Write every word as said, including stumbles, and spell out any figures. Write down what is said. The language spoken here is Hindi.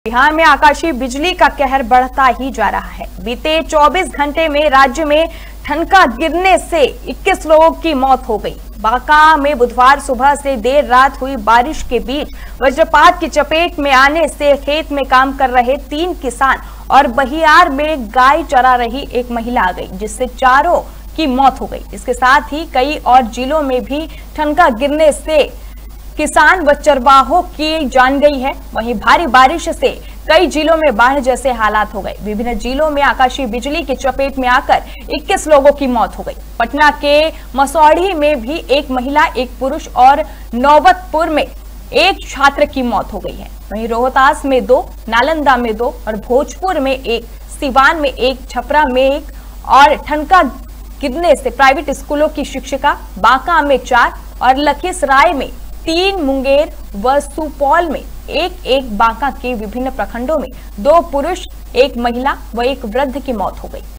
बिहार में आकाशीय बिजली का कहर बढ़ता ही जा रहा है। बीते चौबीस घंटे में राज्य में ठनका गिरने से इक्कीस लोगों की मौत हो गई। बांका में बुधवार सुबह से देर रात हुई बारिश के बीच वज्रपात की चपेट में आने से खेत में काम कर रहे तीन किसान और बहियार में गाय चरा रही एक महिला आ गई, जिससे चारों की मौत हो गई। इसके साथ ही कई और जिलों में भी ठनका गिरने से किसान व चरवाहों की जान गई है। वहीं भारी बारिश से कई जिलों में बाढ़ जैसे हालात हो गए। विभिन्न जिलों में आकाशीय बिजली की चपेट में आकर इक्कीस लोगों की मौत हो गई। पटना के मसौढ़ी में भी एक महिला, एक पुरुष और नौबतपुर में एक छात्र की मौत हो गई है। वहीं रोहतास में दो, नालंदा में दो और भोजपुर में एक, सिवान में एक, छपरा में एक और ठनका गिरने से प्राइवेट स्कूलों की शिक्षिका, बांका में चार और लखीसराय में तीन, मुंगेर व सुपौल में एक एक, बांका के विभिन्न प्रखंडों में दो पुरुष, एक महिला व एक वृद्ध की मौत हो गई।